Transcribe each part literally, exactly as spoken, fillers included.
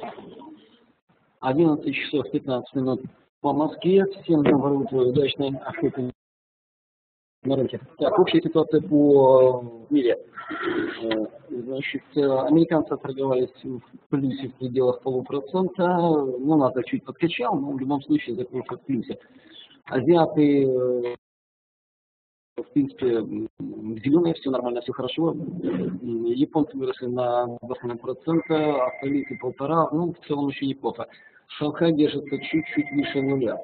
одиннадцать часов пятнадцать минут по Москве. Всем доброе утро, удачной охоты на рынке. Так, общая ситуация по мире. Значит, американцы торговались в плюсе в пределах полупроцента. Ну, надо чуть подкачал, но в любом случае закрылся в плюсе. Азиаты, в принципе, зеленые, все нормально, все хорошо. Японцы выросли на два с половиной процента, австралийцы полтора, ну, в целом еще неплохо. Шанхай держится чуть-чуть выше нуля.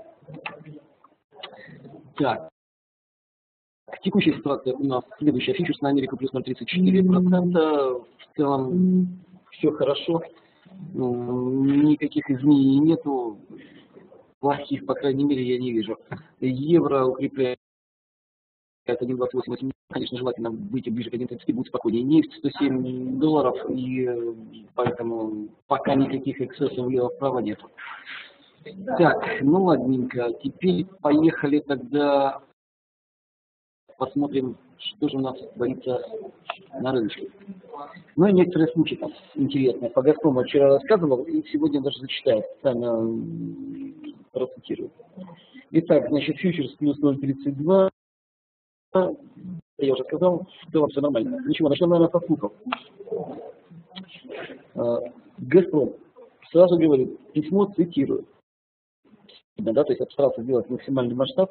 Так, текущая ситуация у нас следующая. Фьючерс на Америку плюс ноль целых тридцать четыре процента. В целом все хорошо. Никаких изменений нету. Плохих, по крайней мере, я не вижу. Евро укрепляет один двадцать восемь. Конечно, желательно выйти ближе к один тридцать, будет спокойнее. Нефть сто семь долларов, и поэтому пока никаких эксцессов влево-вправо нет. Так, ну ладненько. Теперь поехали тогда посмотрим, что же у нас творится на рынке. Ну и некоторые случаи там интересные. По Газпрому вчера рассказывал, и сегодня даже зачитаю, специально процитирую. Итак, значит, фьючерс плюс ноль целых тридцать два. Я уже сказал, в целом все нормально. Ничего, начнем, наверное, со слухов. Газпром сразу говорит, письмо цитирую. Да, то есть постарался сделать максимальный масштаб.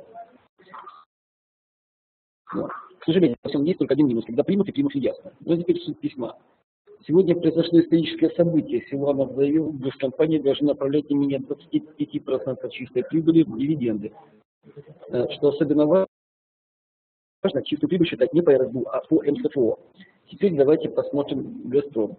Но, к сожалению, во всем есть только один минус, когда примут и примут ясно. Но теперь суть письма. Сегодня произошло историческое событие. Силуанов заявил, что компания должна направлять не менее двадцати пяти процентов чистой прибыли в дивиденды. Что особенно важно, важно чистую прибыль считать не по эр эс бэ у, а по эм эс эф о. Теперь давайте посмотрим Газпром.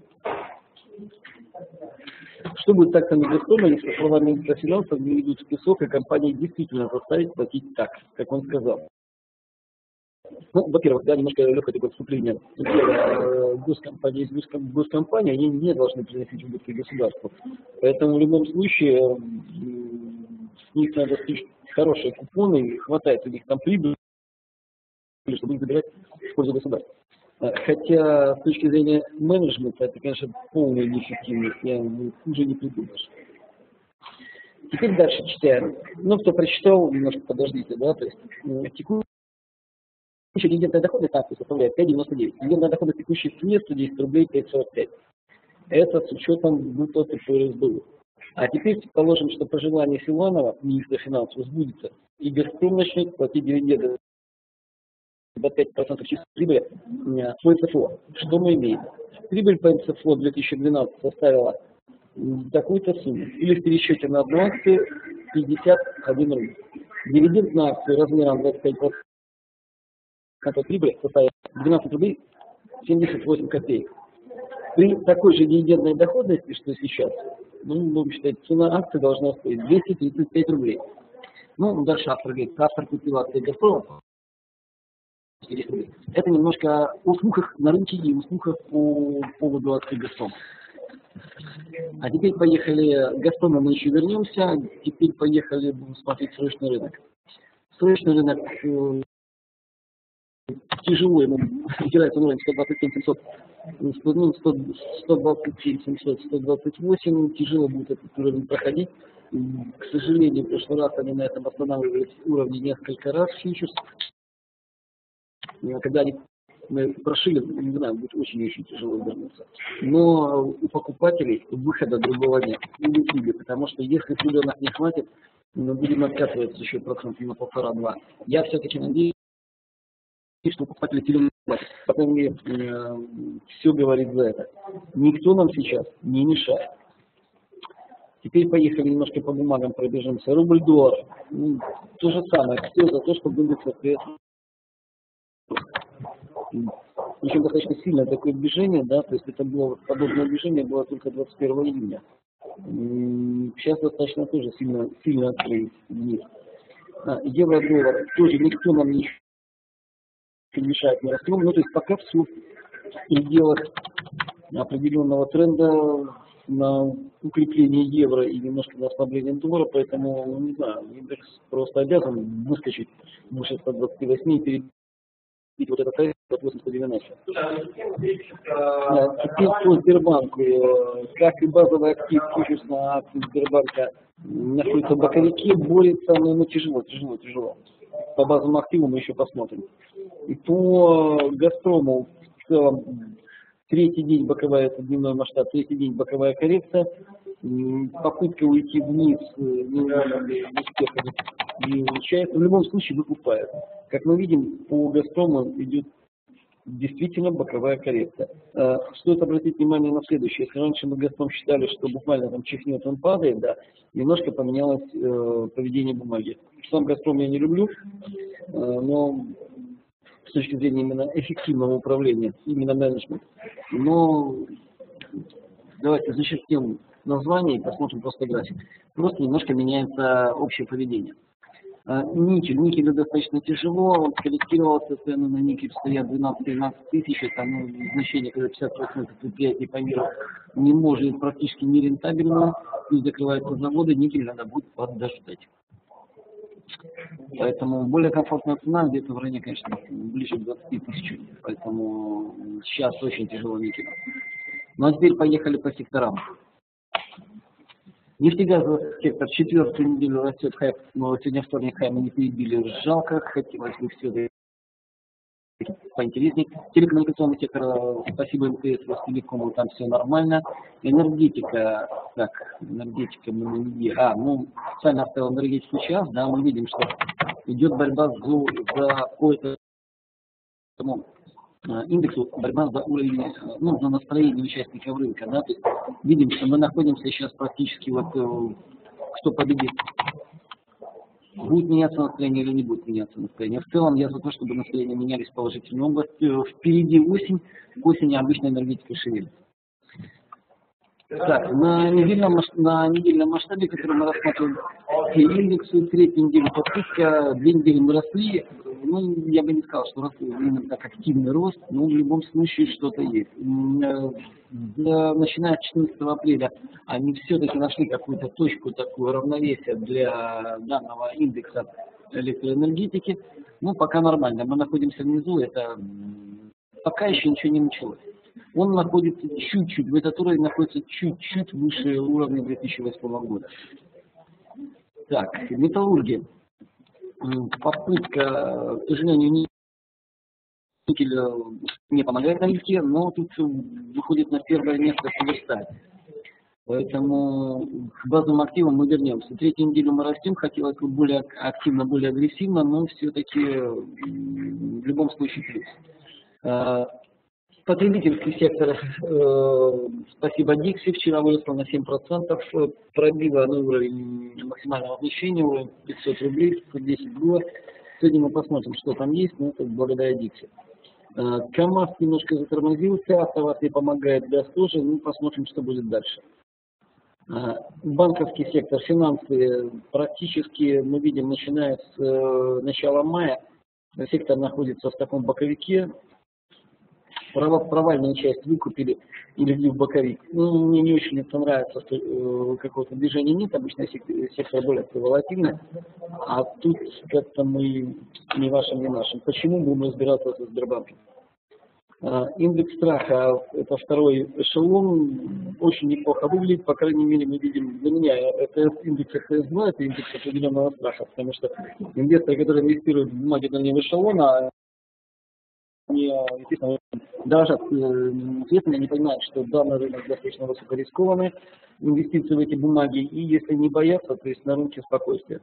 Что будет с акциями Газпрома, если, по словам министра финансов, не ведут в песок, и компания действительно заставит платить так, как он сказал? Ну, во-первых, да, немножко легкое такое вступление. Госкомпании, госкомпании, они не должны приносить убытки государству. Поэтому в любом случае с них надо стричь хорошие купоны, и хватает у них там прибыли, чтобы их забирать в пользу государства. Хотя с точки зрения менеджмента это, конечно, полная неэффективность, я хуже не придумаешь. Теперь дальше читаем. Ну, кто прочитал, немножко подождите, да, то есть текущая дивидендная доходность акций составляет пять девяносто девять. Дивидендная доходность текущей цены сто десять рублей пять сорок пять. Это с учетом выплаты по эр эс бэ у. А теперь положим, что пожелание Силуанова, министра финансов, сбудется, и Газпром начнет платить дивиденды двадцать пять процентов чистой прибыли по эм эс эф о. Что мы имеем? Прибыль по эм эс эф о две тысячи двенадцатого составила такую-то сумму. Или в пересчете на одну акцию пятьдесят один рубль. Дивиденд на акцию размером двадцать пять процентов прибыли составит двенадцать рублей семьдесят восемь копеек. При такой же дивидендной доходности, что сейчас, ну, будем считать, цена акции должна стоить двести тридцать пять рублей. Ну, дальше автор говорит, автор купил акции Газпрома. Это немножко о слухах на рынке и о слухах по поводу акций Газпрома. А теперь поехали, к Газпрому мы еще вернемся, теперь поехали будем смотреть срочный рынок. Срочный рынок э, тяжело ему опирается на уровень сто двадцать семь семьсот, ну, сто двадцать семь семьсот, сто двадцать восемь, тяжело будет этот уровень проходить. К сожалению, в прошлый раз они на этом останавливались уровни несколько раз фьючерс. Когда они прошили, не знаю, будет очень-очень тяжело вернуться. Но у покупателей выхода другого нет. Или потому что если зеленых не хватит, мы будем откатываться еще процентов на полтора-два. Я все-таки надеюсь, что покупатели зеленых хватит. По крайней мере, э, все говорит за это. Никто нам сейчас не мешает. Теперь поехали немножко по бумагам пробежимся. Рубль-доллар. Ну, то же самое. Все за то, чтобы были соответственно. Причем достаточно сильное такое движение, да, то есть это было, подобное движение было только двадцать первого июня. Сейчас достаточно тоже сильно, сильно открылись вниз. А, евро-доллар тоже никто нам не мешает, не растем, ну то есть пока все в пределах определенного тренда на укрепление евро и немножко на ослабление доллара, поэтому, ну, не знаю, индекс просто обязан выскочить выше ста двадцати восьми и перед вот этот тариф от восемь сто девяносто. Да, теперь по Сбербанку. Как и базовый актив фьючерс на акции Сбербанка находится в боковике, борется, но ему тяжело, тяжело, тяжело. По базовому активу мы еще посмотрим. И по Газпрому в целом третий день боковая, это дневной масштаб, третий день боковая коррекция. Попытка уйти вниз успеха не получается. В любом случае выкупает. Как мы видим, по Газпрому идет действительно боковая коррекция. Стоит обратить внимание на следующее. Если раньше мы Газпром считали, что буквально там чихнет, он падает, да, немножко поменялось э, поведение бумаги. Сам Газпром я не люблю, э, но с точки зрения именно эффективного управления, именно менеджмента. Но давайте зачеркнем название и посмотрим просто график. Просто немножко меняется общее поведение. Никель. Никелю достаточно тяжело, он скорректировался, цены на никель стоят двенадцать-тринадцать тысяч, там ну, значение, когда пятьдесят процентов предприятий по миру не может, практически нерентабельно, плюс закрываются заводы, никель надо будет подождать. Поэтому более комфортная цена где-то в районе, конечно, ближе к двадцати тысяч, поэтому сейчас очень тяжело никель. Ну а теперь поехали по секторам. Нефтегазовый сектор четвертую неделю растет, хайп, но сегодня вторник хай мы не перебили, жалко, хотелось бы все поинтереснее. Телекоммуникационный сектор, спасибо МТС, Ростелекому, там все нормально. Энергетика, так, энергетика, мы не а, ну, специально оставил энергетику сейчас, да, мы видим, что идет борьба за, за какой-то индексу, борьба за уровень, ну, за настроение участников рынка, да, то есть видим, что мы находимся сейчас практически вот, кто победит, будет меняться настроение или не будет меняться настроение. В целом я за то, чтобы настроения менялись в положительную область. Впереди осень, к осени обычно энергетика шевелится. Так, на недельном, на недельном масштабе, который мы рассматриваем, все индексы, третью неделю подписка, две недели мы росли, ну, я бы не сказал, что росли именно так активный рост, но в любом случае что-то есть. Да, начиная с четырнадцатого апреля они все-таки нашли какую-то точку, такую равновесие для данного индекса электроэнергетики, ну, пока нормально, мы находимся внизу, это пока еще ничего не началось. Он находится чуть-чуть, в этот уровень находится чуть-чуть выше уровня две тысячи восьмого года. Так, металлургия. Попытка, к сожалению, никель не помогает на лифте, но тут выходит на первое место Северсталь. Поэтому к базовым активам мы вернемся. Третью неделю мы растем, хотелось бы более активно, более агрессивно, но все-таки в любом случае плюс. Потребительский сектор, э, спасибо Дикси, вчера выросло на семь процентов, пробило на уровень максимального значения, уровень пятьсот рублей, пятьсот десять было. Сегодня мы посмотрим, что там есть, но это благодаря Дикси. Э, КамАЗ немножко затормозился, АвтоВАЗ не помогает, ГАЗ тоже, ну посмотрим, что будет дальше. Э, банковский сектор, финансы, практически мы видим, начиная с э, начала мая, сектор находится в таком боковике. Провальную часть выкупили или ввели в боковик. Ну, мне не очень это нравится, что э, какого-то движения нет, обычно сектор более волатильный, а тут как-то мы не вашим, не нашим. Почему будем разбираться со Сбербанком? Э, индекс страха, это второй эшелон, очень неплохо выглядит, по крайней мере мы видим, для меня это индекс эф эс два, это индекс определенного страха, потому что инвесторы, которые инвестируют в бумаги дальнего эшелона, естественно, даже естественно, они понимают, что данный рынок достаточно высокорискованный, инвестиции в эти бумаги, и если не боятся, то есть на рынке спокойствия.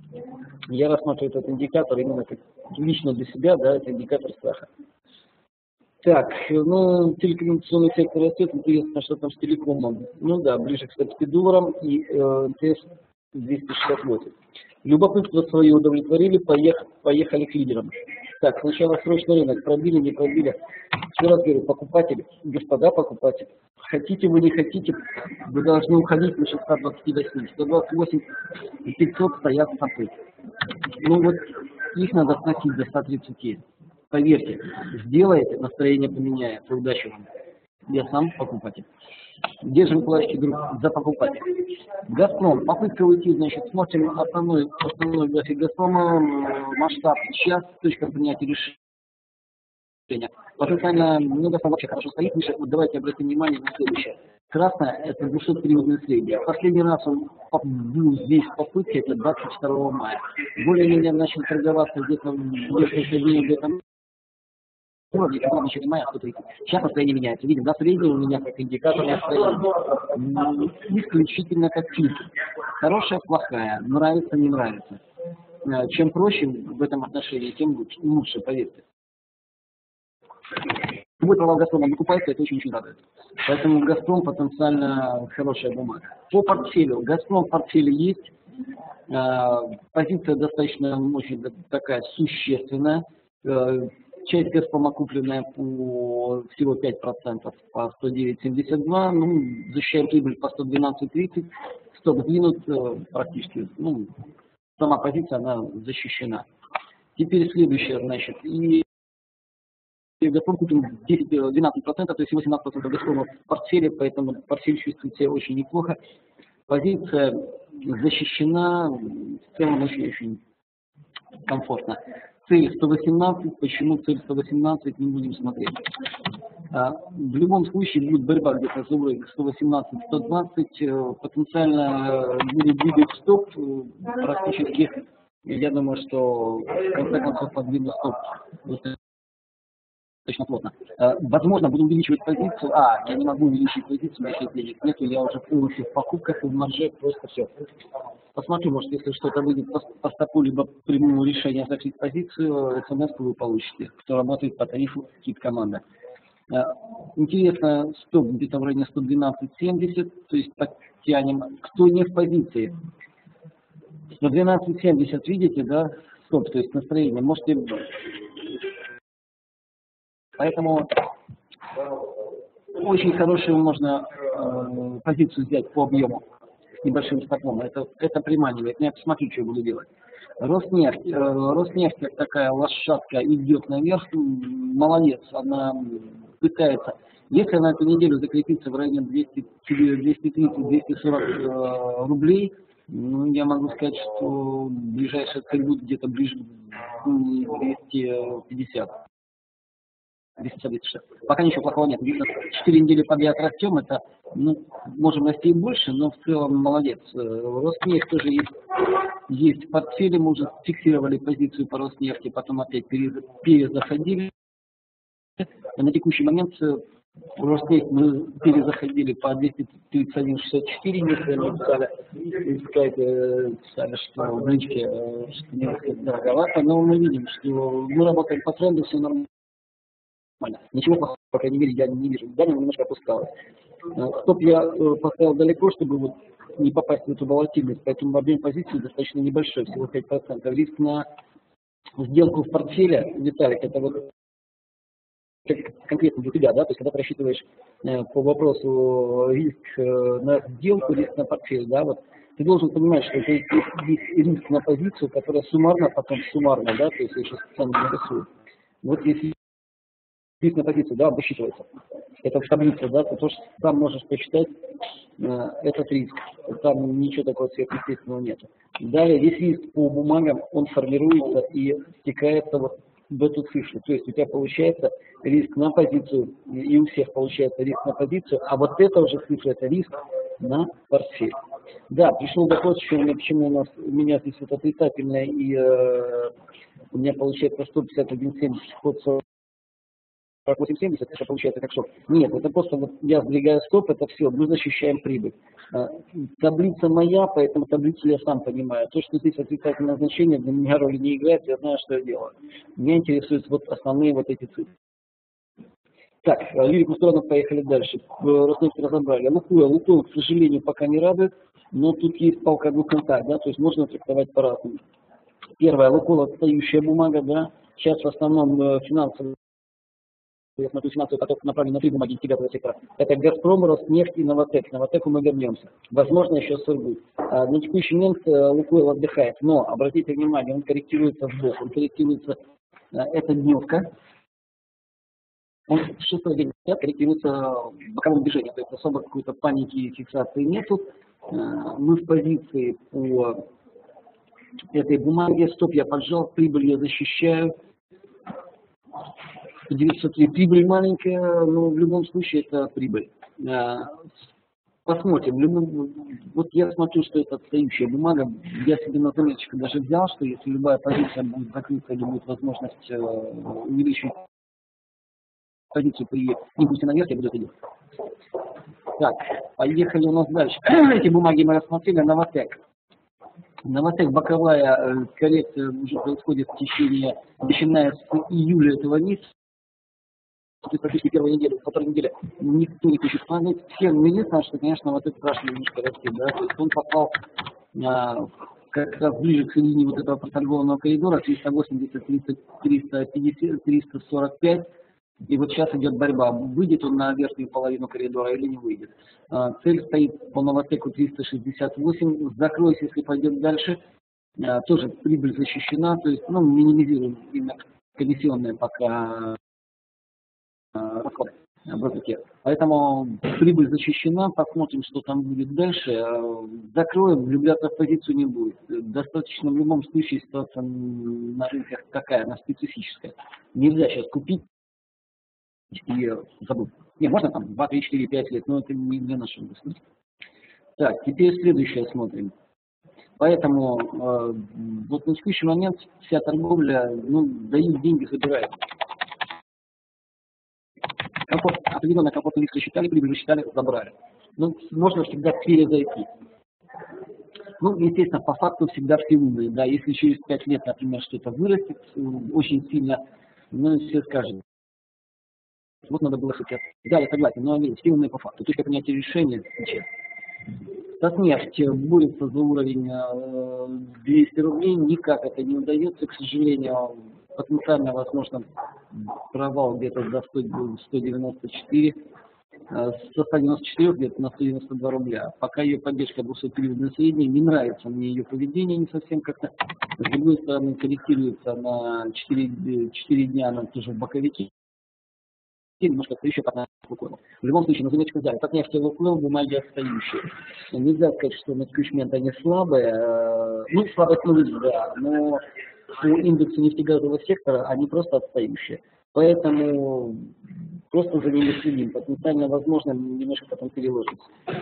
Я рассматриваю этот индикатор именно как лично для себя, да, это индикатор страха. Так, ну, телекоммуникационный сектор растет, интересно, что там с телекомом. Ну да, ближе к ста пяти долларам и э, МТС двести шестьдесят восемь. Любопытство свое удовлетворили, поехали, поехали к лидерам. Так, сначала срочный рынок, пробили, не пробили. Еще раз говорю, покупатели, господа покупатели, хотите вы, не хотите, вы должны уходить на ста двадцати восьми. сто двадцать восемь и пятьсот стоят стопы. Ну вот, их надо сносить до ста тридцати. Поверьте, сделаете, настроение поменяется. Удачи вам. Я сам покупатель. Держим кулачки, друг, за покупатель. Газпром, попытка уйти, значит, смотрим основной, основной график Газпрома, масштаб час, точка принятия решения. Потенциально, ну, Газпром вообще хорошо стоит. Мы сейчас, вот давайте обратим внимание на следующее. Красное – это двухсотпериодное среднее. Последний раз он был здесь в попытке, это двадцать второго мая. Более-менее начал торговаться где-то несколько дней в этом уровне, когда начали мая, сто тридцать. Сейчас настроение меняется. Видим, да, средний у меня как индикатор настроения. Исключительно как фильтр. Хорошая, плохая, нравится, не нравится. Чем проще в этом отношении, тем лучше, лучше поверьте. Любой провал Газпрома выкупается, это очень-очень радует. Поэтому Газпром потенциально хорошая бумага. По портфелю. Газпром в портфеле есть. Позиция достаточно очень такая существенная. Часть Газпрома купленная по всего пять процентов по сто девять семьдесят два. Ну, защищаем прибыль по сто двенадцать тридцать. Стоп сдвинут практически. Ну, сама позиция, она защищена. Теперь следующее, значит, и Газпром купил десять-двенадцать процентов, то есть восемнадцать процентов Газпрома в портфеле, поэтому портфель чувствует себя очень неплохо. Позиция защищена, в целом очень-очень комфортно. Цель сто восемнадцать, почему цель сто восемнадцать, не будем смотреть. А, в любом случае будет борьба где-то за уровень сто восемнадцать сто двадцать, потенциально будет двигать стоп, практически, я думаю, что в конце концов подвину стоп достаточно плотно. Возможно, буду увеличивать позицию. А, я не могу увеличить позицию, если денег нету, я уже полностью в покупках и в марже, просто все. Посмотрю, может, если что-то выйдет по, по стопу, либо приму решение закрыть позицию, смс вы получите, кто работает по тарифу Кит-команда. Интересно, стоп где-то в районе сто двенадцать семьдесят, то есть подтянем. Кто не в позиции? сто двенадцать семьдесят, видите, да? Стоп, то есть настроение. Можете... Поэтому очень хорошую можно э, позицию взять по объему с небольшим стопом. Это, это приманивает. Но я посмотрю, что я буду делать. Роснефть. Э, Роснефть как такая лошадка идет наверх. Молодец. Она пытается. Если она эту неделю закрепится в районе двести тридцать - двести сорок э, рублей, ну, я могу сказать, что ближайшая цель будет где-то ближе к двести пятьдесят. Пока ничего плохого нет. Четыре недели подряд растем, это, ну, можем расти и больше, но в целом молодец. Роснефть тоже есть, есть в портфеле, мы уже фиксировали позицию по Роснефти, потом опять перезаходили. На текущий момент Роснефть мы перезаходили по двести тридцать один шестьдесят четыре, если мы писали, писали, что в рынке что несколько дороговато, но мы видим, что мы работаем по тренду, все нормально. Ничего плохого, по крайней мере, я не вижу. Даня немножко опускалась. Стоп я поставил далеко, чтобы вот не попасть в эту волатильность, поэтому объем позиции достаточно небольшой, всего пять процентов. Риск на сделку в портфеле, Виталик, это вот конкретно для тебя, да, то есть когда ты рассчитываешь по вопросу риск на сделку, риск на портфель, да, вот ты должен понимать, что это есть риск на позицию, которая суммарно, потом суммарно, да, то есть я сейчас специально нарисую. Вот если риск на позицию, да, высчитывается. Это в таблице, да, ты тоже сам можешь посчитать э, этот риск. Там ничего такого сверхъестественного нет. Далее, весь риск по бумагам, он формируется и стекается вот в эту цифру. То есть у тебя получается риск на позицию, и у всех получается риск на позицию, а вот это уже цифра, это риск на портфель. Да, пришел доход, почему у нас у меня здесь вот отрицательное, и э, у меня получается сто пятьдесят один семьдесят, ход сорок восемь семьдесят, это получается как шок. Нет, это просто вот я сдвигаю стоп, это все, мы защищаем прибыль. А, таблица моя, поэтому таблицу я сам понимаю. То, что здесь отрицательное значение, для меня роли не играет, я знаю, что я делаю. Меня интересуют вот основные вот эти цифры. Так, лирику сторону, поехали дальше. Роснефть разобрали. Лукойл, Лукойл, к сожалению, пока не радует, но тут есть палка о двух концах, да, то есть можно трактовать по-разному. Первое, Лукойл отстающая бумага, да, сейчас в основном финансовые, я смотрю, финансовый поток направлен на три бумаги интеграторного сектора. Это Газпром, Роснефть и Новотек. Новотеку мы вернемся. Возможно, еще Сургут. А, на текущий момент Лукойл отдыхает, но обратите внимание, он корректируется вбок, он корректируется, а, это дневка. Он в шестой день корректируется в боковом движении, то есть особо какой-то паники и фиксации нету. А, мы в позиции по этой бумаге. Стоп я поджал, прибыль я защищаю. девятьсот три. Прибыль маленькая, но в любом случае это прибыль. Посмотрим. В любом, вот я смотрю, что это отстающая бумага. Я себе на заметочку даже взял, что если любая позиция будет закрыта или будет возможность увеличить позицию при импульсе наверх, я буду это делать. Так, поехали у нас дальше. Эти бумаги мы рассмотрели. Новотек. Новотек боковая коррекция уже происходит в течение, начиная с июля этого месяца. Практически первой недели, второй неделе никто не хочет падать. Всем единственное, что, конечно, вот это страшно немножко растет, да, то есть он попал а, как раз ближе к середине вот этого проторгованного коридора, триста восемьдесят, триста пятьдесят, триста сорок пять, и вот сейчас идет борьба, выйдет он на верхнюю половину коридора или не выйдет. А, цель стоит по Новотеку триста шестьдесят восемь, закройся, если пойдет дальше, а, тоже прибыль защищена, то есть, ну, минимизируем именно комиссионные пока расходы в рынке. Поэтому прибыль защищена, посмотрим, что там будет дальше. Закроем, влюбляться в позицию не будет. Достаточно в любом случае ситуация на рынках такая, она специфическая. Нельзя сейчас купить и забыть. Не, можно там два, три, четыре, пять лет, но это не для нашего государства. Так, теперь следующее смотрим. Поэтому э, вот на текущий момент вся торговля, ну, дают деньги, забирают. Комфорт, определенно комфортный риск рассчитали, прибыль рассчитали, забрали. Ну, можно всегда перезайти. Ну, естественно, по факту всегда все умные. Да, если через пять лет, например, что-то вырастет очень сильно, ну, все скажут. Вот надо было хотя бы. Да, я согласен, но все умные по факту. Точка принятия решения сейчас. Татнефть борется за уровень двести рублей, никак это не удается, к сожалению. Потенциально возможно провал где-то до сто девяносто четыре, со ста девяноста четырёх где-то на сто девяносто два рубля. Пока ее поддержка двухсотпериодной средней, не нравится мне ее поведение, не совсем как-то. С другой стороны, корректируется на четыре, четыре дня, она тоже в боковике. Немножко еще пока Лукойл. В любом случае, на заметочку взяли. Как нефть и Лукойл, бумаги отстающие. Нельзя сказать, что на текущий момент они слабые. Ну, слабость ну, да, но по индексу нефтегазового сектора они просто отстающие. Поэтому просто за ними следим. Потенциально возможно немножко потом переложится.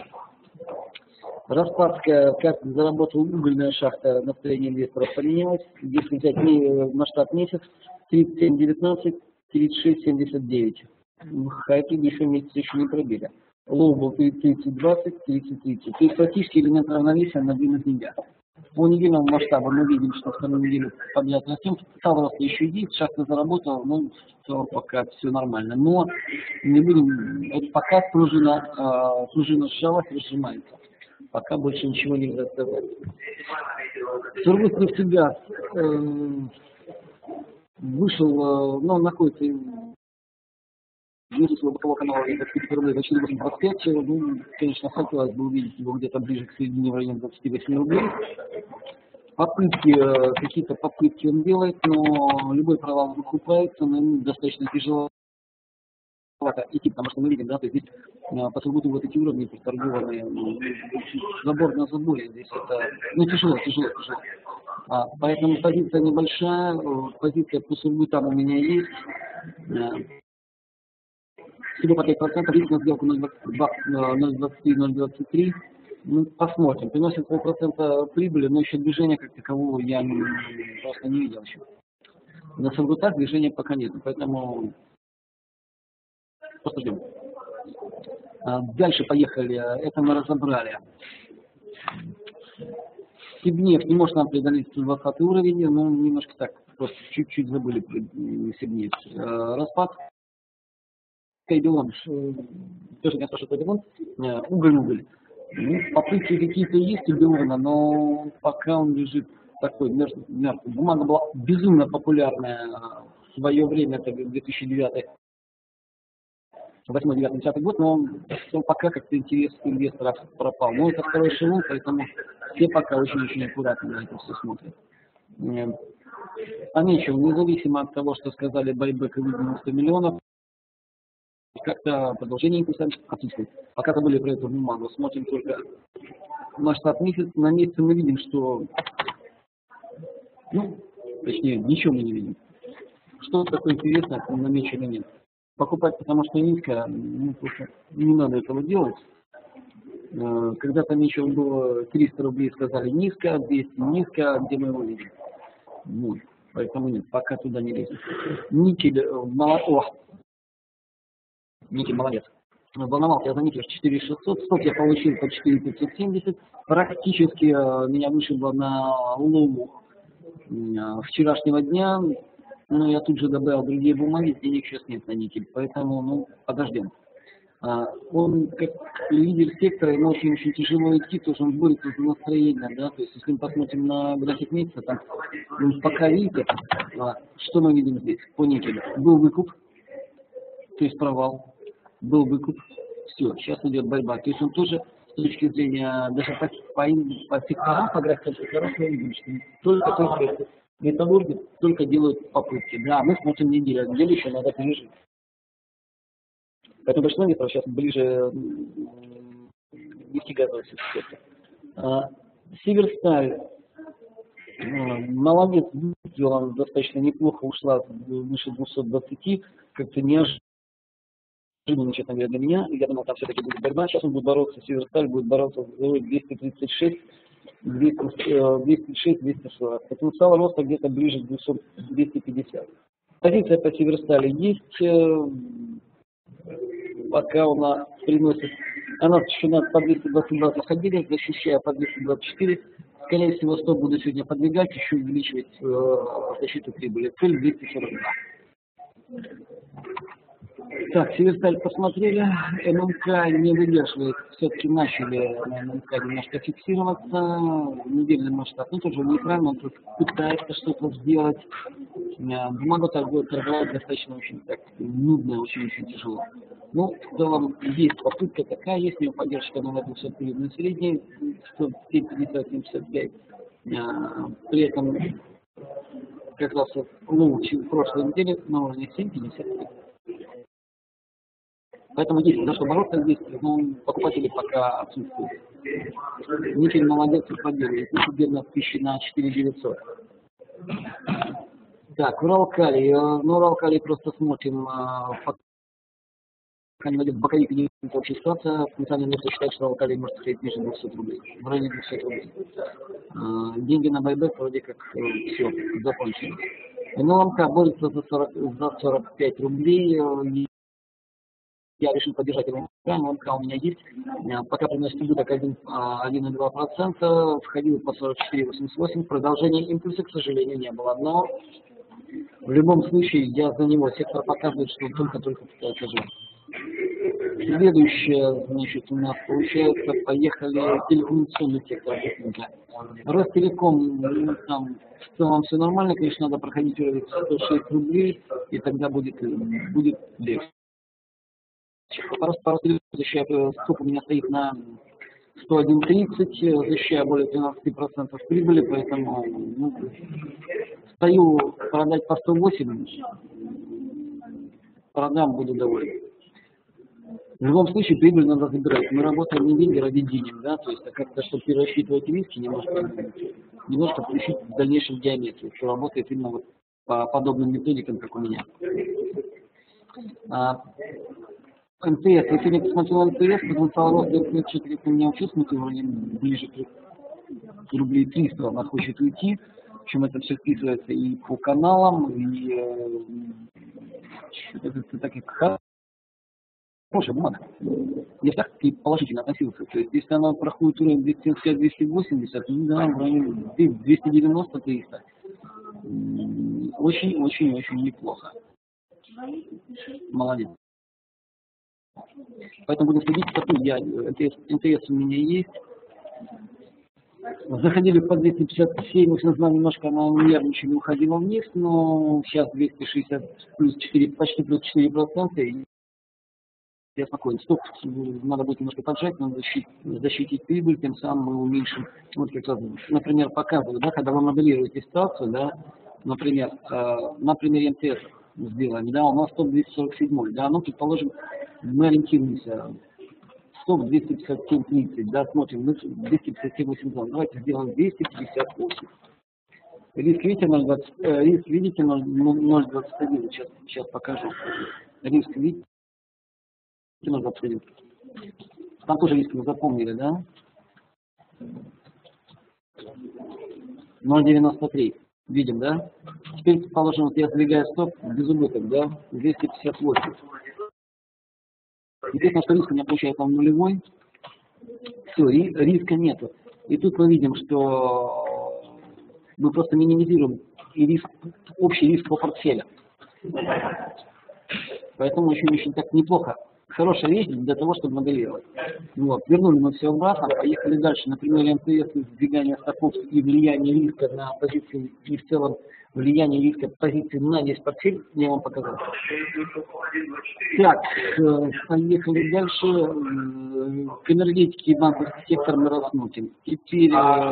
Распадская, как заработала угольная шахта, настроение инвесторов поменялось. Если взять масштаб месяц, тридцать семь девятнадцать, тридцать шесть семьдесят девять. Хайки еще месяц еще не пробили. Лоу был тридцать двадцать, тридцать тридцать. То есть практически элемент равновесия на длинных недях. По недельному масштабу мы видим, что вторую неделю подряд растем. Потенциал роста еще есть, шахта заработала, ну, все, пока все нормально. Но не будем, это пока пружина, э, пружина сжалась, разжимается. Пока больше ничего нельзя сказать. Сургутнефтегаз э, вышел, э, ну, он находится внизу своего бокового канала рублей за четыре восемь двадцать пять. Ну, конечно, хотелось бы увидеть его где-то ближе к середине, в районе двадцати восьми рублей. Попытки, какие-то попытки он делает, но любой провал выкупается, но ему достаточно тяжело идти, потому что мы видим, да, то есть здесь по Сургуту вот эти уровни торговые, забор на заборе, здесь это, ну, тяжело, тяжело, тяжело. А, поэтому позиция небольшая, позиция по Сургутам у меня есть. Всего по пять процентов, риск на сделку ноль двадцать три ноль двадцать три. Ну, посмотрим. Приносит полпроцента прибыли, но еще движения как такового я не, просто не видел еще. На Сургутах движения пока нет, поэтому просто ждем. А, дальше поехали. Это мы разобрали. Сибнефть не может нам преодолеть сто двадцатый уровень, но немножко так, просто чуть-чуть забыли про Сибнефть. А, распад. Кайдеон, тоже не спрашиваю Кайдеон, уголь-уголь. Ну, попытки какие-то есть у Белорна, но пока он лежит такой мертвый. Бумага была безумно популярная в свое время, это две тысячи девятый, восьмой, девятый, десятый год, но он, он пока как-то интерес инвесторов пропал. Но это второй эшелон, поэтому все пока очень-очень аккуратно на это все смотрят. А нечего, независимо от того, что сказали байбек и выделено сто миллионов, как-то продолжение импульса отсутствует. Пока-то были про эту бумагу. Смотрим только масштаб месяц. На месяце мы видим, что, ну, точнее, ничего мы не видим. что такое интересное на меч или нет. Покупать, потому что низко, ну, просто не надо этого делать. Когда-то меч он был триста рублей, сказали низко, двести низко, где мы его видим. Вот. Поэтому нет, пока туда не лезем. Никель, молоко. Никель молодец. Волновался я за никель четыре тысячи шестьсот, сток я получил по четыре тысячи пятьсот семьдесят. Практически меня вышибло на лому вчерашнего дня. Но я тут же добавил другие бумаги, денег сейчас нет на никель. Поэтому, ну, подождем. Он как лидер сектора, ему очень-очень тяжело идти, потому что он борется за настроение, да, то есть если мы посмотрим на график месяца, там, ну, пока видите, что мы видим здесь по никелю. Был выкуп, то есть провал, был выкуп, все, сейчас идет борьба, то есть он тоже с точки зрения, даже по, по, по секторам, по графикам секторов мы видим, что только, только металлурги только делают попытки, да, мы смотрим неделю, неделю еще надо пережить. Поэтому большинство инвесторов сейчас ближе нефтегазового сектора. А, Северсталь, молодец, он достаточно неплохо ушла выше двухсот двадцати, как-то неожиданно, честно говоря, для меня. Я думал, там все-таки будет борьба. Сейчас он будет бороться, Северсталь будет бороться за двести тридцать шесть, двести шесть, двести сорок. Потенциал роста где-то ближе к двухсот, двухстам пятидесяти. Позиция по Северстали есть. Пока она приносит, она защищена по двести двадцать два заходили, защищая по двести двадцать четыре, скорее всего, стоп буду сегодня подвигать, еще увеличивать э, защиту прибыли. Цель двести сорок два. Так, Северсталь посмотрели, ММК не выдерживает, все-таки начали на ММК немножко фиксироваться, недельный масштаб, ну тоже нейтрально, он тут пытается что-то сделать, бумага торгует, торговать достаточно очень так нудно, очень-очень тяжело. Ну, в целом есть попытка такая, есть у него поддержка на двухсот периодной средней, сто пятьдесят — семьдесят пять, при этом как раз ну, в прошлой неделе на уровне семь пятьдесят пять. Поэтому есть за что бороться, здесь, но покупатели пока отсутствуют. Никель молодец и поддерживает. Никель бедно тысячи на четыре тысячи девятьсот. Так, Уралкалий. Ну, Уралкалий просто смотрим. Пока не войдет в боковик, не общая ситуация. Потенциальный инвестор считает, что Уралкалий может стоять ниже двухсот рублей. В районе двухсот рублей. Деньги на байбек вроде как все, закончились. НЛМК борется за, сорок, за сорок пять рублей. Я решил поддержать его. ММК у меня есть. Пока приносит убыток один и два процента. Входил по сорок четыре восемьдесят восемь. Продолжения импульса, к сожалению, не было. Но в любом случае я за него. Сектор показывает, что он только-только пытается жить. Следующее, значит, у нас получается, поехали телекоммуникационный сектор. Ростелеком, ну, там в целом все нормально, конечно, надо проходить уровень сто шесть рублей, и тогда будет, будет легче. По защищаю, стоп у меня стоит на сто один тридцать, защищаю более двенадцати процентов прибыли, поэтому ну, стою продать по сто восемь, продам, буду доволен. В любом случае прибыль надо забирать. Мы работаем не деньги ради денег, да, то есть как-то, чтобы пересчитывать риски, немножко, немножко включить в дальнейшем геометрию, что работает именно вот по подобным методикам, как у меня. А, МТС, если я посмотрел МТС, потенциал роста четыре у меня учился, вроде ближе к рублей триста, она хочет уйти, причем это все вписывается и по каналам, и э, это, это так как хорошая бумага. Я так и положительно относился. То есть, если она проходит уровень двести семьдесят пять — двести восемьдесят, ну да, в районе двести девяносто — триста. Очень-очень-очень неплохо. Молодец. Поэтому будем следить, какой я. МТС, МТС у меня есть. Заходили по двести пятьдесят семь, мы знали, немножко она нервничали, уходила вниз, но сейчас двести шестьдесят плюс четыре, почти плюс четыре процента. Я спокоен. Стоп, надо будет немножко поджать, надо защитить, защитить прибыль, тем самым мы уменьшим. Вот как раз, например, показываю, да, когда вы моделируете ситуацию, да, например, э, на примере МТС сделаем, да, у нас стоп двести сорок семь, да, ну, предположим, мы ориентируемся, стоп двести пятьдесят семь тридцать, да, смотрим, мы двести пятьдесят семь восемьсот, давайте сделаем двести пятьдесят восемь. Риск, видите, ноль двадцать, э, риск, видите, ноль двадцать один, сейчас, сейчас покажу. Риск, видите, ноль двадцать один. Там тоже риск, вы запомнили, да? ноль девяносто три. Видим, да? Теперь положим, вот я сдвигаю стоп без убыток, да? двести пятьдесят восемь. Естественно, что риск у меня получается он нулевой. Все, риска нету. И тут мы видим, что мы просто минимизируем и риск, общий риск по портфелю. Поэтому очень-очень так неплохо. Хорошая вещь для того, чтобы моделировать. Вот. Вернули мы все обратно, поехали дальше. На примере эм тэ эс, сдвигание стопов и влияние риска на позиции, и в целом влияние риска позиции на весь портфель я вам показал. Так, поехали дальше. К энергетике и банковский сектор мы рассмотрим. Теперь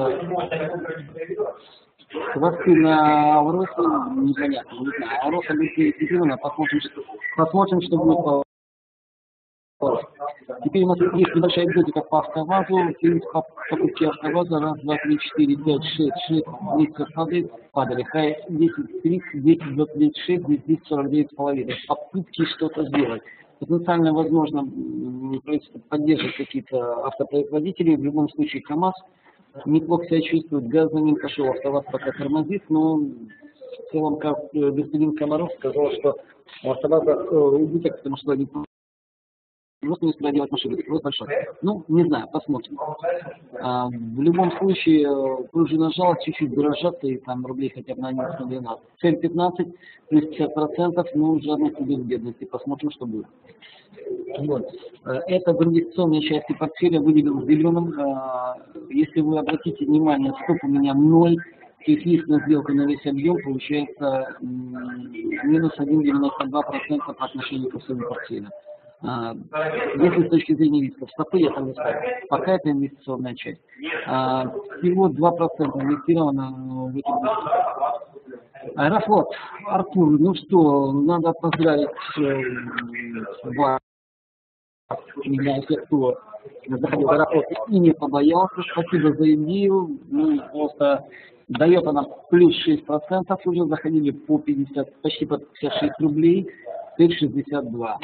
хвосты на Авросе непонятно, не знаю. Авроса будет перекипирована, посмотрим, посмотрим, что будет по. Теперь у нас есть небольшая экзотика по АвтоВАЗу. По покупке АвтоВАЗа раз, два, три, четыре, пять, шесть, шесть, двести падает, падали. Хай десять, тридцать, десять, двадцать шесть, десять, сорок девять с половиной. Попытки что-то сделать. Потенциально возможно правительство поддерживать какие-то автопроизводители. В любом случае КАМАЗ неплохо себя чувствует. Газ за ним пошел, АвтоВАЗ пока тормозит, но в целом, как господин Комаров сказал, что у АвтоВАЗа убыток, потому что они просто не успевают делать машины, спрос большой. Ну, не знаю, посмотрим. А, в любом случае, пружина жала чуть-чуть дрожат, и там рублей хотя бы на одиннадцать двенадцать. Цель пятнадцать, плюс пятьдесят процентов, ну, жадность идет в бедности. Посмотрим, что будет. Вот. Это в инвестиционной части портфеля выделил зеленым. Если вы обратите внимание, стоп у меня ноль. То есть личная сделка на весь объем получается минус один целых девяносто два сотых процента по отношению к всему портфелю. А, если с точки зрения рисков, стопы я там не ставлю. Пока это инвестиционная часть. А, всего два процента инвестировано в эти. Аэрофлот. Артур, ну что, надо поздравить э, вас, меня, всех, кто заходил в Аэрофлот и не побоялся. Спасибо за идею. Ну, просто дает она плюс шесть процентов, уже заходили по пятьдесят, почти по пятьдесят шесть рублей, теперь шестьдесят два.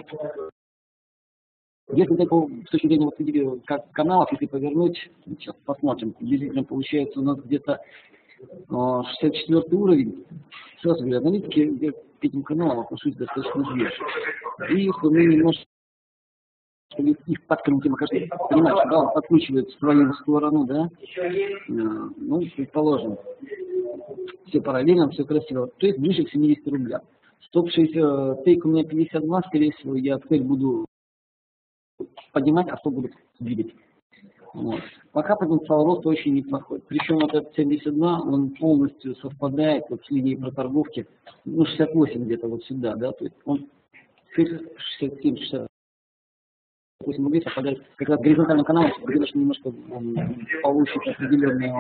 Если такого, с точки зрения вот, как каналов, если повернуть, сейчас посмотрим, действительно получается у нас где-то шестьдесят четвёртый уровень. Сразу говорю, аналитики, я к этим каналам отношусь достаточно взвешенно. И если мы немножко их подкрутим, каждый понимает, что да, он подкручивает в свою сторону, да, ну, предположим, все параллельно, все красиво, то есть ближе к семидесяти рублям. Стоп шестьдесят, тейк у меня пятьдесят два, скорее всего, я теперь буду поднимать, а что будут двигать. Вот. Пока потенциал роста очень неплохой. Причем вот этот семьдесят два, он полностью совпадает вот с линией проторговки, ну, шестьдесят восемь где-то вот сюда, да, то есть он шестьдесят семь шестьдесят восемь рублей совпадает как раз горизонтальным каналом, где даже немножко он получит определенную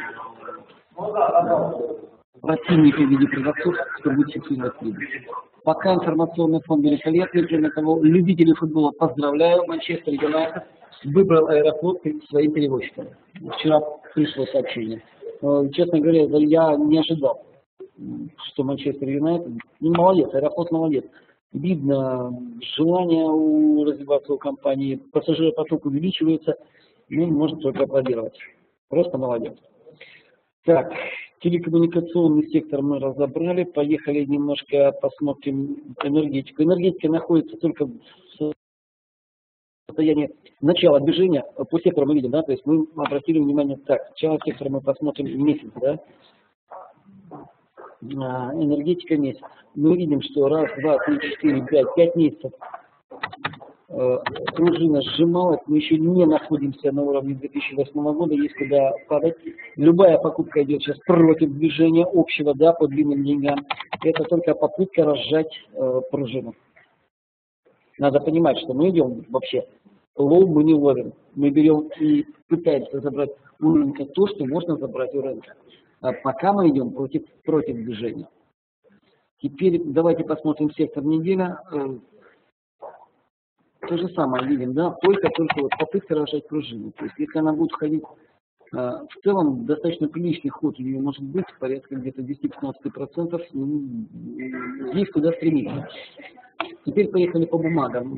противника в виде продавцов, кто будет фиксировать прибыль. Пока информационный фон великолепный, кроме того, любители футбола поздравляю, Манчестер Юнайтед выбрал Аэрофлот своим перевозчиком. Вчера пришло сообщение. Честно говоря, я не ожидал, что Манчестер Юнайтед, ну, молодец, Аэрофлот молодец. Видно желание у развиваться у компании, пассажиропоток увеличивается, ну, можно только аплодировать. Просто молодец. Так, телекоммуникационный сектор мы разобрали, поехали немножко посмотрим энергетику. Энергетика находится только в состоянии начала движения, по сектору мы видим, да, то есть мы обратили внимание, так, начало сектора мы посмотрим месяц, да, энергетика месяц. Мы видим, что раз, два, три, четыре, пять, пять месяцев пружина сжималась, мы еще не находимся на уровне две тысячи восьмого года, есть куда падать. Любая покупка идет сейчас против движения общего, да, по длинным деньгам. Это только попытка разжать э, пружину. Надо понимать, что мы идем вообще, лоу мы не ловим. Мы берем и пытаемся забрать у рынка то, что можно забрать у рынка. А пока мы идем против, против движения. Теперь давайте посмотрим сектор неделя. То же самое видим, да, только-только вот попытка разжать пружину. То есть если она будет ходить В целом, достаточно приличный ход у нее может быть, порядка где-то десять-пятнадцать процентов. Есть куда стремиться. Теперь поехали по бумагам.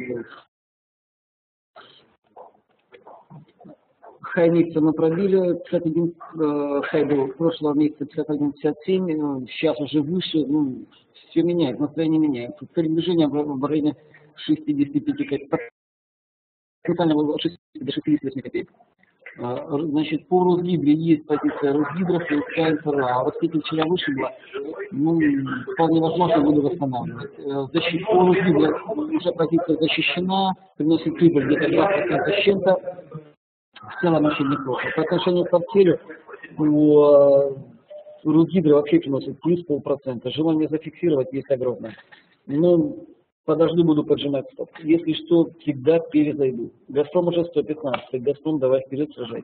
Хай месяца мы пробили, пятьдесят один, э, хай был прошлого месяца пятьдесят один пятьдесят семь, э, сейчас уже выше, ну, все меняет, настроение меняется. Цель движения в районе шестидесяти пяти копеек, тотально было шестьдесят до шестидесяти восьми копеек. Э, значит, по Росгидре есть позиция Росгидра, ФСК, НТРА. Ростекль вчера вышибла, ну, вполне возможно, буду восстанавливать. Э, защит, по Росгидре уже позиция защищена, приносит прибыль где-то двадцать процентов с чем-то. В целом очень неплохо. По отношению к портфелю у Росгидро вообще приносит плюс полпроцента. Желание зафиксировать есть огромное. Но подожду, буду поджимать стоп. Если что, всегда перезайду. Газпром уже сто пятнадцать. Газпром давай вперед сажать.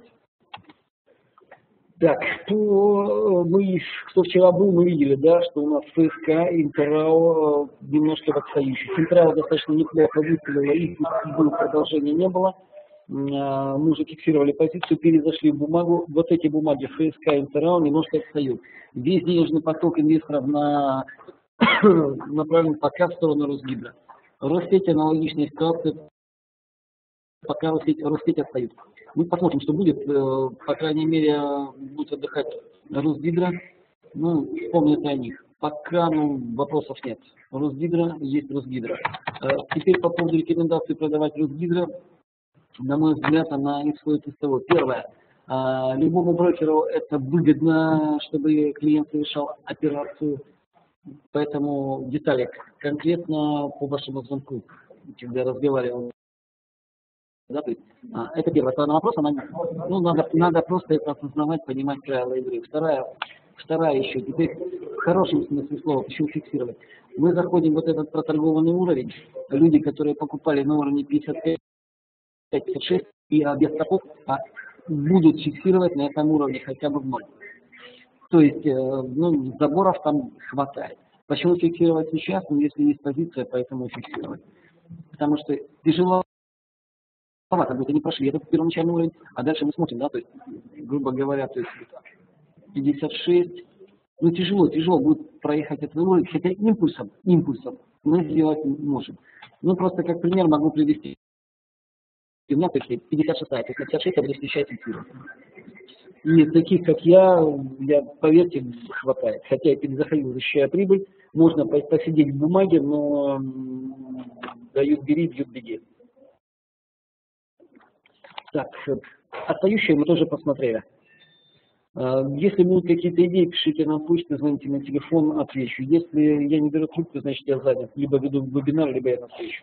Так, то мы, кто вчера был, мы видели, да, что у нас ФСК, Интерао немножко в отстающих. Интерао достаточно неплохо выставила, и продолжения не было. Мы уже фиксировали позицию, перезашли в бумагу. Вот эти бумаги ФСК и Интерао немножко отстают. Весь денежный поток инвесторов на... направлен пока в сторону Росгидро. Ростех аналогичная ситуация, пока Ростех, Ростех отстают. Мы посмотрим, что будет. По крайней мере, будет отдыхать Росгидро. Ну, вспомнят о них. Пока, ну, вопросов нет. Росгидро есть Росгидро. Теперь по поводу рекомендации продавать Росгидро. На мой взгляд, она исходит из того. Первое. Любому брокеру это выгодно, чтобы клиент совершал операцию. Поэтому детали конкретно по вашему звонку, когда разговаривал. Да, то есть, а, это первая сторона вопроса. Она, ну, надо, надо просто это осознавать, понимать правила игры. Вторая, вторая еще, теперь в хорошем смысле слова, почему фиксировать. Мы заходим в вот этот проторгованный уровень. Люди, которые покупали на уровне пятьдесят пять пятьдесят шесть и а, без стопов, а, будут фиксировать на этом уровне хотя бы в ноль. То есть, э, ну, заборов там хватает. Почему фиксировать сейчас? Ну, если есть позиция, поэтому фиксировать. Потому что тяжело будет, они прошли этот первоначальный уровень, а дальше мы смотрим, да, то есть, грубо говоря, то есть пятьдесят шесть, ну, тяжело, тяжело будет проехать этот уровень, хотя импульсом, импульсом мы сделать можем. Ну, просто как пример могу привести. У меня пятьдесят шесть, то есть на пятьдесят шесть я буду встречать фиксировать. И таких, как я, я, поверьте, хватает. Хотя я перезаходил, защищая прибыль, можно посидеть в бумаге, но дают бери, бьют беги. Так, остающие мы тоже посмотрели. Если будут какие-то идеи, пишите на почту, звоните на телефон, отвечу. Если я не беру трубку, значит я занят. Либо веду вебинар, либо я на встречу.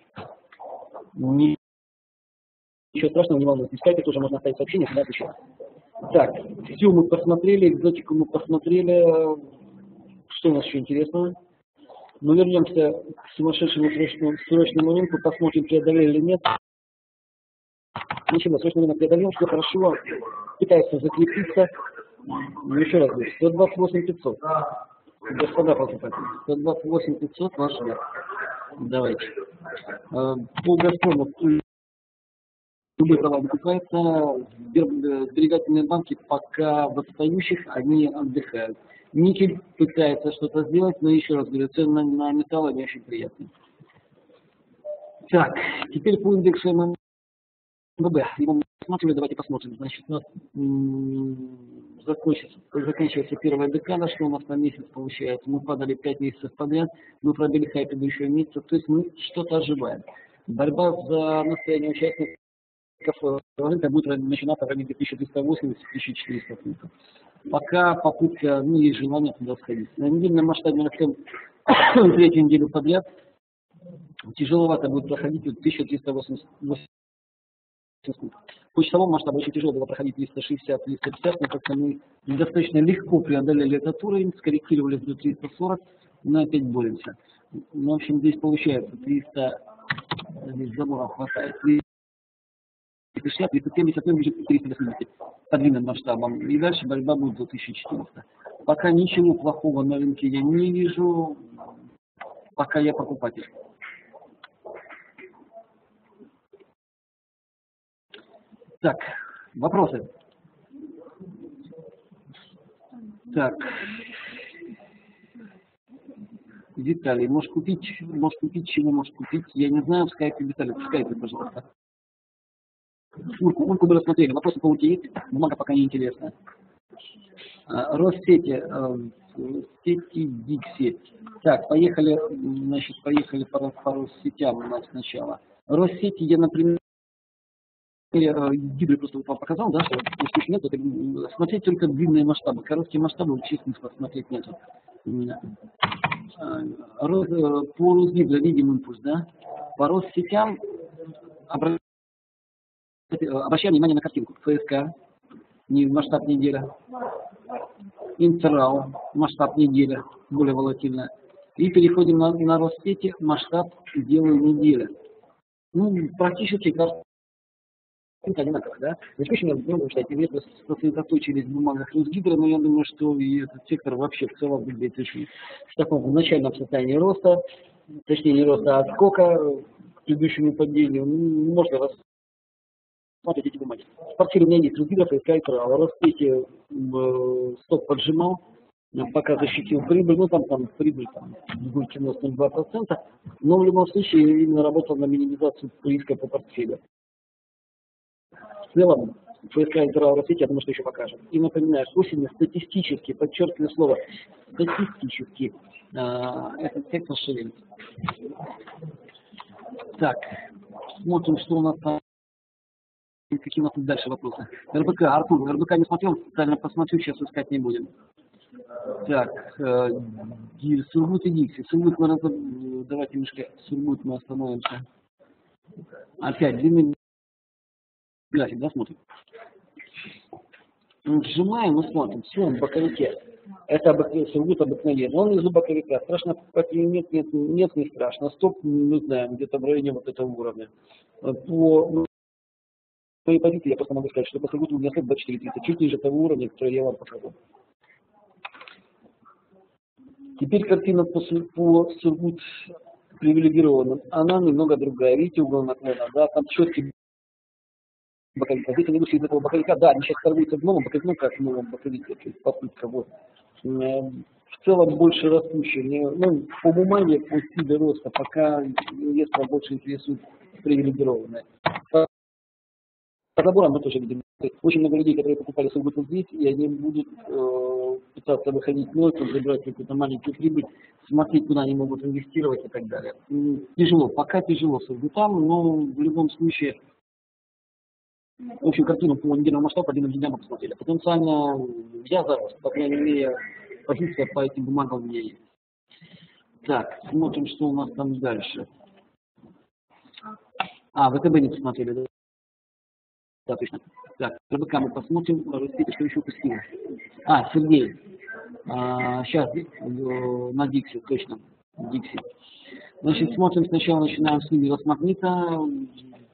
Ничего страшного, не волнуйтесь. В скайпе тоже можно оставить сообщение, всегда отвечаю. Так, все мы посмотрели, экзотику мы посмотрели. Что у нас еще интересного? Мы вернемся к сумасшедшему срочному, срочному рынку, посмотрим, преодолели или нет. Ничего, срочный рынок преодолел, все хорошо. Пытается закрепиться. Еще раз говорю, сто двадцать восемь пятьсот. Господа покупатели, сто двадцать восемь пятьсот ваш вес. Давайте. По Газпрому любые права выкупаются, сберегательные банки пока в отстающих, они отдыхают. Никель пытается что-то сделать, но еще раз говорю, цены на, на металл не очень приятные. Так, теперь по индексу эм эм вэ бэ. Его мы посмотрели, давайте посмотрим. Значит, у нас закончится, заканчивается первая декада, что у нас на месяц получается. Мы падали пять месяцев подряд, мы пробили хай предыдущего месяца, то есть мы что-то оживаем. Борьба за настроение участников рынка будет начинаться в районе тысяча триста восемьдесят — тысяча четыреста пунктов. Пока попытка, ну, есть желание туда сходить. На недельном масштабе растем третью неделю подряд. Тяжеловато будет проходить тысяча триста восемьдесят пунктов. По часовому масштабу очень тяжело было проходить триста шестьдесят — триста пятьдесят, но как-то мы достаточно легко преодолели этот уровень, скорректировались до триста сорок, но опять боремся. Ну, в общем, здесь получается триста, здесь заборов хватает. триста семьдесят, ну, триста восемьдесят по длинным масштабам. И дальше борьба будет до тысячи четырёхсот. Пока ничего плохого на рынке я не вижу, пока я покупатель. Так, вопросы? Так, Виталий, можешь купить, можешь купить, чего можешь купить? Я не знаю, в скайпе, Виталий, в скайпе, пожалуйста. Урку, урку мы рассмотрели, вопросы по урке есть? Бумага пока не интересная. А, Россети, э, сети Дикси. Так, поехали, значит, поехали по, по Россетям у нас сначала. Россети я, например, гидры просто вам показал, да, что если нет, то смотреть только длинные масштабы. Короткие масштабы вообще смысла смотреть нет. По Росгидро видим импульс, да. По Россетям обращаем внимание на картинку. ФСК, масштаб неделя. Интеррау, масштаб неделя, более волатильная. И переходим на, на Россети, масштаб делаю неделя. Ну, практически картинка одинаковая, да. Исключительно, ну, считайте, если сосредоточились в бумагах Росгидро, но я думаю, что и этот сектор вообще в целом выглядит очень в таком начальном состоянии роста, точнее не роста, а отскока к предыдущему падению. Ну, можно рассмотреть эти бумаги. В портфеле у меня есть Росгидро, ФСК, Интеррау. Россети э, стоп поджимал, пока защитил прибыль, ну там, там прибыль там, будет девяносто целых два десятых процента, но в любом случае именно работал на минимизацию риска по портфелю. В целом, ФСК Интеррау Россети, я думаю, что еще покажем. И напоминаю, осенью статистически, подчеркиваю слово, статистически э, этот сектор шевелится. Так, смотрим, что у нас там, какие у нас тут дальше вопросы. РБК, Артур, РБК не смотрел, специально посмотрю, сейчас искать не будем. Так, э, Сургут и Дикси. Сургут мы, раз... давайте немножко, Сургут мы остановимся. Опять длинный график, да, смотрим. Сжимаем и смотрим, все, он в боковике. Это обык... Сургут обыкновенный. Он из боковика. Страшно покупать или нет, нет, нет, не страшно. Стоп, мы знаем, где-то в районе вот этого уровня. По своей позиции я просто могу сказать, что по Сургуту у меня стоп до четыре тридцать, чуть ниже того уровня, который я вам покажу. Теперь картина по, по Сургут привилегированным. Она немного другая. Видите угол наклона, да, там четкий боковик. Здесь они вышли из этого боковика, да, они сейчас торгуются в новом боковике, ну как в новом боковике, то есть попытка вот. В целом больше растущие. Ну, по бумаге, по стилю роста, пока инвестора больше интересует привилегированные. По заборам мы тоже видим. Очень много людей, которые покупали Сургут вот здесь, и они будут э, пытаться выходить ночью, забирать какую-то маленькую прибыль, смотреть, куда они могут инвестировать и так далее. Тяжело, пока тяжело Сургутам, но в любом случае общую картину по недельному масштабу по отдельным деньгам мы посмотрели. Потенциально я за рост, по крайней мере, позиция по этим бумагам у меня есть. Так, смотрим, что у нас там дальше. А, ВТБ не посмотрели, да? Да, точно. Так, РБК мы посмотрим, Россети, что еще упустили. А, Сергей. А, сейчас э, на Дикси, точно. Дикси. Значит, смотрим сначала, начинаем с Нивирос Магнита. Ну,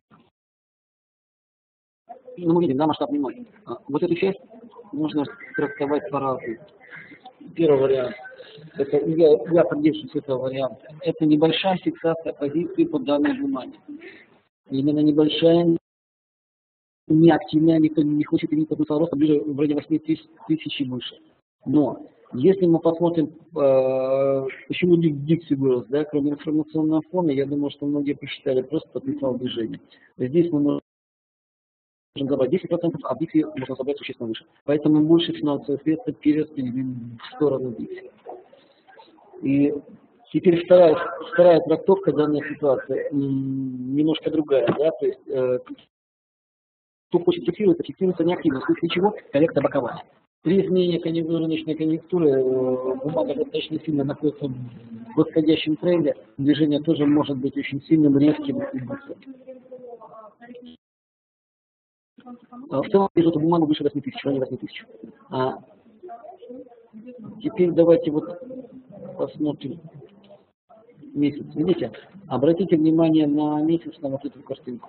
мы видим, да, масштаб немой. А, вот эту часть можно трактовать по-разному. Первый вариант. Это, я, я придерживаюсь этого варианта. Это небольшая фиксация позиции по данной бумаге. Именно небольшая, неактивная, никто не хочет иметь потенциал роста ближе в районе восьми тысяч и выше. Но если мы посмотрим, э, почему Дикси вырос, да, кроме информационного фона, я думаю, что многие посчитали просто потенциал движения. Здесь мы можем забрать десять процентов, а в Дикси можно собрать существенно выше. Поэтому больше финансовых средств перераспределим в сторону Дикси. И теперь вторая, вторая трактовка данной ситуации немножко другая, да, то есть э, кто хочет фиксироваться, фиксируется неактивно, в случае чего коррекция боковая. При изменении конъюнктуры, рыночной конъюнктуры э, бумага достаточно сильно находится в восходящем тренде, движение тоже может быть очень сильным, резким и быстрым. В целом вижу эту бумагу выше восьми тысяч, а не восьми тысяч. А теперь давайте вот посмотрим месяц. Видите? Обратите внимание на месяц, на вот эту картинку.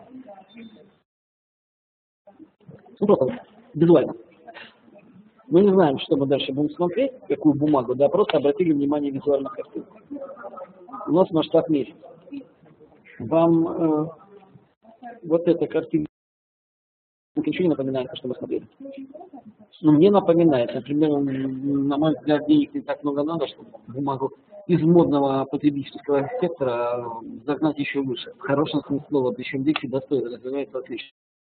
Ну, просто визуально. Мы не знаем, что мы дальше будем смотреть, какую бумагу, да, просто обратили внимание визуально на картинку. У нас масштаб месяц. Вам э, вот эта картинка ничего не напоминает, что мы смотрели. Но мне напоминает, например, на мой взгляд, денег не так много надо, чтобы бумагу из модного потребительского сектора загнать еще выше. В хорошем смысле слова, причем Дикси достойно развивается отлично.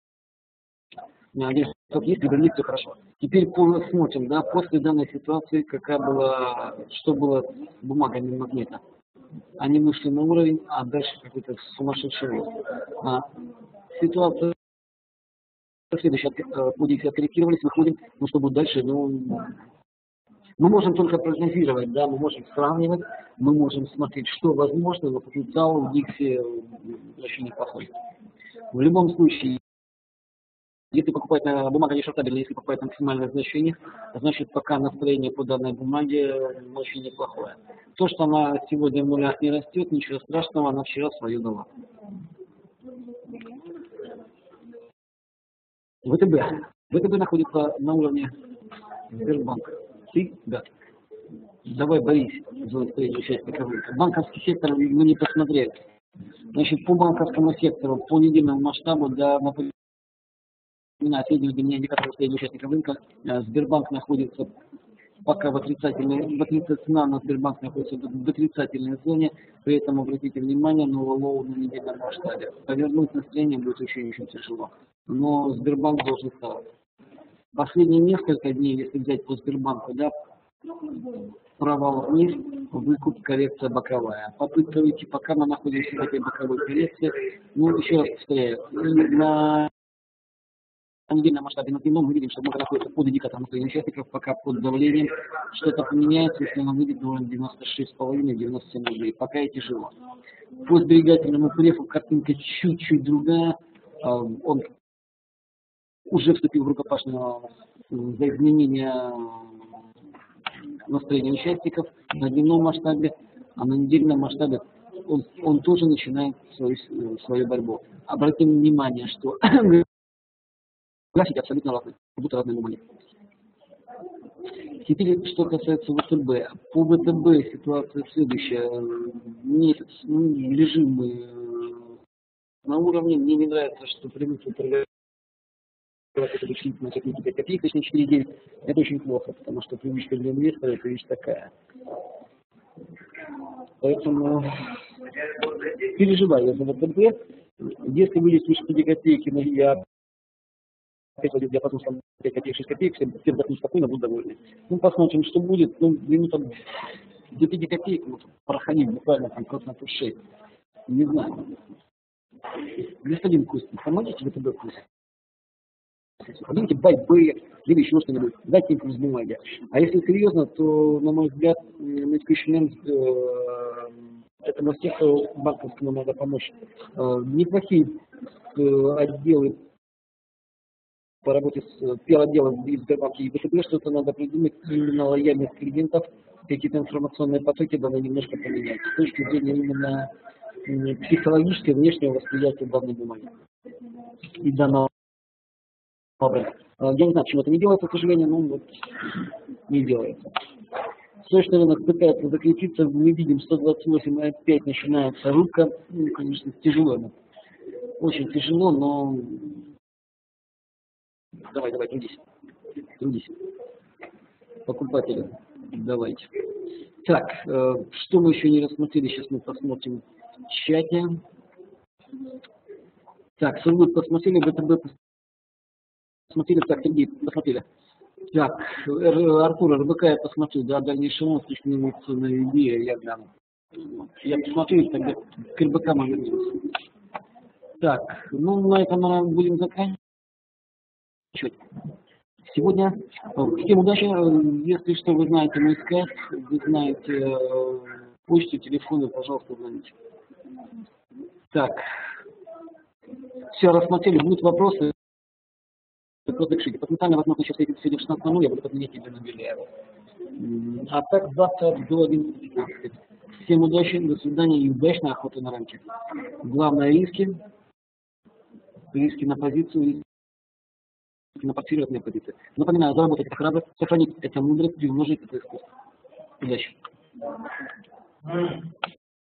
Если как есть, либо нет, все хорошо. Теперь посмотрим, да, после данной ситуации, какая была, что было с бумагами магнита. Они вышли на уровень, а дальше какой-то сумасшедший рост. А, ситуация следующая, по Дикси откорректировались, выходим, ну что будет дальше, ну, мы можем только прогнозировать, да, мы можем сравнивать, мы можем смотреть, что возможно, но потенциал у Дикси очень неплохой. В любом случае, если покупать на бумага не шортабельная, если покупать на максимальное значение, значит пока настроение по данной бумаге очень неплохое. То, что она сегодня в нулях не растет, ничего страшного, она вчера свое дала. ВТБ. ВТБ находится на уровне Сбербанка. Ты? Да. Давай, Борис, за настроение участника рынка. Банковский сектор мы не посмотрели. Значит, по банковскому сектору, по недельному масштабу, для напоминания, среднего дня индикатора настроения участников рынка, Сбербанк находится пока в отрицательной, в отрицательной, цена на Сбербанк находится в отрицательной зоне, при этом обратите внимание на лоу на недельном масштабе. Повернуть настроение будет очень-очень тяжело, но Сбербанк должен стараться. Последние несколько дней, если взять по Сбербанку, да, провал вниз, выкуп, коррекция боковая. Попытка выйти, пока мы находимся в этой боковой коррекции, ну, еще раз повторяю, на на недельном масштабе, на дневном мы видим, что бумага находится под индикатором настроения участников, пока под давлением. Что-то поменяется, если она выйдет на девяносто шесть с половиной — девяносто семь рублей. Пока и тяжело. По сберегательному префу картинка чуть-чуть другая. Он уже вступил в рукопашную за изменение настроения участников на дневном масштабе, а на недельном масштабе он, он тоже начинает свою, свою борьбу. Обратим внимание, что графики абсолютно разные, как будто разные бумаги. Теперь, что касается ВТБ. По ВТБ ситуация следующая. Месяц, ну, лежим мы на уровне. Мне не нравится, что привыкли торговать это вычислительные техники пять копеек, точнее четыре девять. Это очень плохо, потому что привычка для инвестора — это вещь такая. Поэтому переживаю за ВТБ. Если выйдет выше пяти копеек, я опять войдет диапазон пять копеек, шесть копеек, все, все вдохнут спокойно, будут довольны. Ну, посмотрим, что будет. Ну, минутам до пяти копеек вот, проходить буквально там как на пушей. Не знаю. Господин Кустин, помогите ВТБ Кустин. Подумайте байбэк, либо еще что-нибудь. Дайте им плюс бумаги. А если серьезно, то, на мой взгляд, на текущий момент э, этому сектору банковскому надо помочь. Э, неплохие э, отделы по работе с пиар-отделом из Сбербанка и ВТБ, что-то надо придумать, именно лояльность клиентов, какие-то информационные потоки надо немножко поменять. С точки зрения именно психологического, внешнего восприятия данной бумаги и данного образа. Я не знаю, почему это не делается, к сожалению, но вот не делается. Срочный рынок пытается закрепиться, мы видим сто двадцать восемь, и опять начинается рубка. Ну, конечно, тяжело, очень тяжело, но давай, давай, трудись, трудись. Покупатели, давайте. Так, э, что мы еще не рассмотрели, сейчас мы посмотрим в чате. Так, Сургут посмотрели, ВТБ посмотрели, так, Сергей, посмотрели. Так, Артур, РБК я посмотрю, да, дальнейший рост, инвестиционная идея, я гляну. Я посмотрю, тогда к РБК мы вернемся. Так, ну на этом мы будем заканчивать. Сегодня всем удачи, если что, вы знаете мой скайп, вы знаете почту, телефоны, пожалуйста, звоните. Так, все рассмотрели, будут вопросы. Просто пишите. Потенциально, возможно, сейчас едет сегодня в шестнадцать ноль ноль, я буду подменять Елену Беляеву. А так завтра до одиннадцати пятнадцати. Всем удачи, до свидания и удачной охоты на рынке. Главное риски. Риски на позицию, риски на портфелированные позиции. Напоминаю, заработать это храбро, сохранить это мудрость, приумножить это искусство. Удачи.